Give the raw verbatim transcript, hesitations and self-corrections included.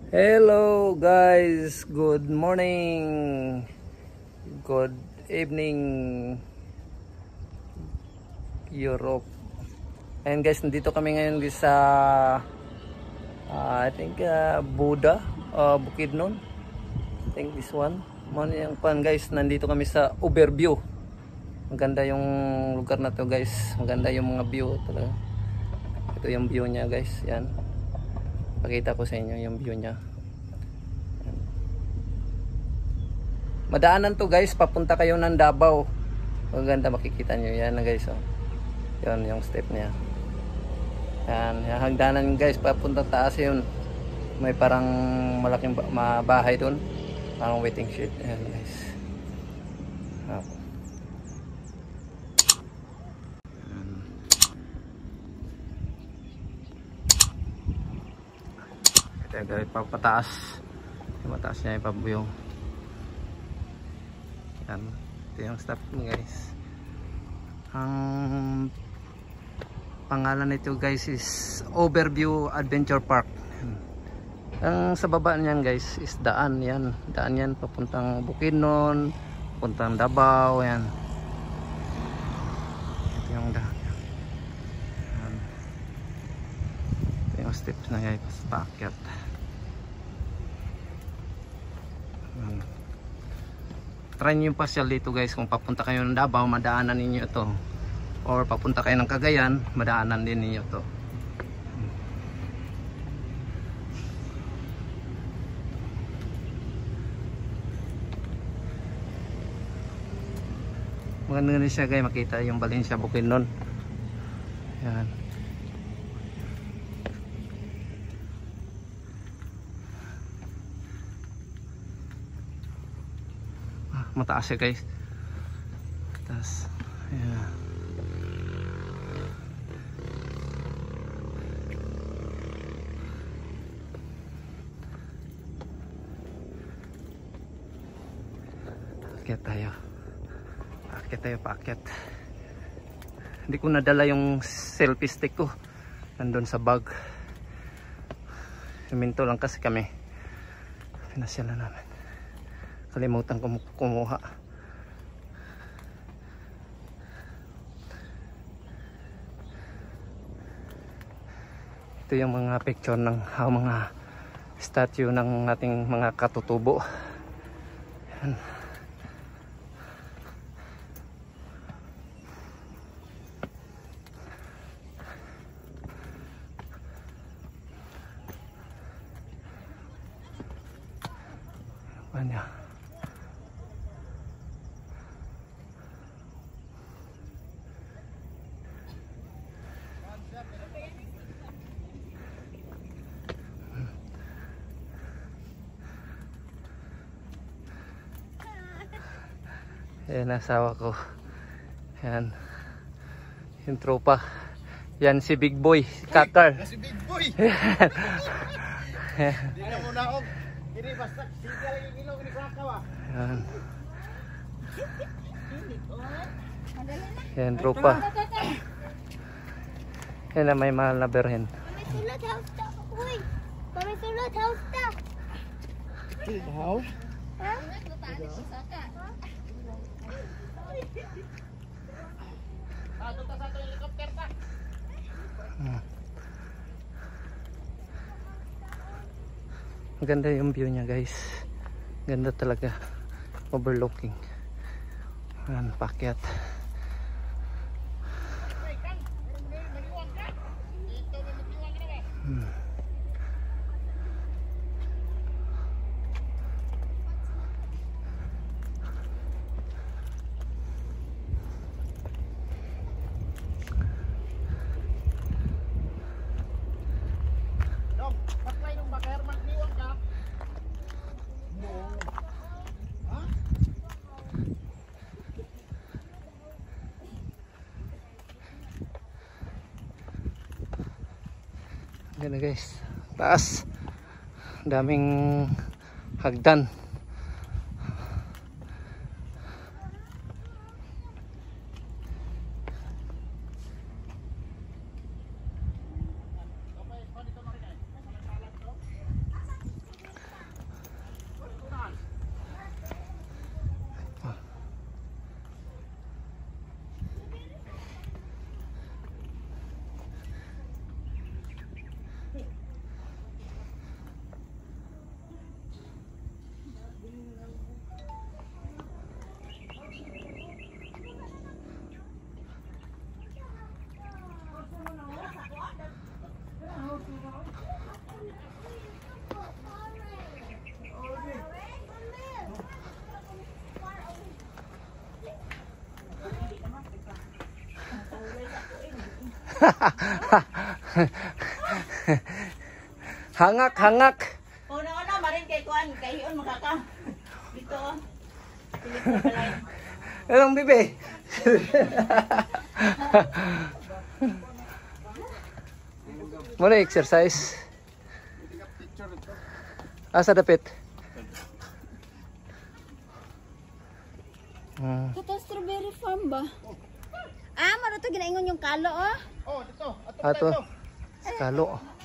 Hello guys, good morning, good evening Europe. And guys, nandito kami ngayon sa uh, I think uh, Buda, uh, Bukidnon. I think this one. Ano yung pan guys, nandito kami sa overview. Maganda yung lugar na to guys, maganda yung mga view talaga. Ito yung view niya guys, yan. Pakita ko sa inyo yung view niya. Madaanan to guys, papunta kayo ng Davao. Maganda, makikita nyo yan na guys. Oh. Yan yung step niya. Yan, yung hagdanan guys, papunta taas yun. May parang malaking bahay doon. Parang waiting shed. Yan guys. Oh. Ito guys, papataas. Mataas niya yung pabuyong. Yan, ito yung stop mo guys. Ang pangalan nito guys is Overview Adventure Park. Ang sa baba niyan guys is daan yan. Daan yan papuntang Bukidnon, papuntang Davao yan. Ito yung daan. Yan. Ito yung steps na guys, paakyat. Yan. Try nyo yung pasyal dito guys, kung papunta kayo ng Davao, madaanan ninyo ito. Or papunta kayo ng Cagayan, madaanan din ninyo ito. Maganda na siya guys, makita yung Valencia Bukidnon. Yan. Mataas siya guys. Tapos yeah. Paakyat tayo. Paakyat tayo, paakyat. Hindi ko nadala yung selfie stick ko. Nandun sa bag. Siminto lang kasi kami. Pinasya na namin. Kalimutan ko kumuha. Ito yung mga picture ng uh, mga statue ng ating mga katutubo. Yan. Banyak. Yan, asawa ko. Yan. Yung tropa. Yan si Big Boy, si Kakar. Si Big Boy. Hindi na muna ako. Kini basta siga lang yung ilong ni Krakaw ah. Yan. Yan tropa. Yan na may mahal na berhen. Pamisulot house ta. Uy. Pamisulot house ta. House? Ha? Hmm. Maganda yung view niya guys. Ganda talaga. Overlooking. Ayan, paakyat. Hmm. Ganda guys, taas, daming hagdan. Hangak, hangak. Una-una, marin kay Kuan, kay Hiyon makaka. Dito. Pilit sa balay. Anong bibi? Muna exercise. Asa dapit? Hmm. Ito strawberry farm ba? Ah, maro to ginaingon yung kalo oh. Oh, dito. Ato Ato. dito. Kalo.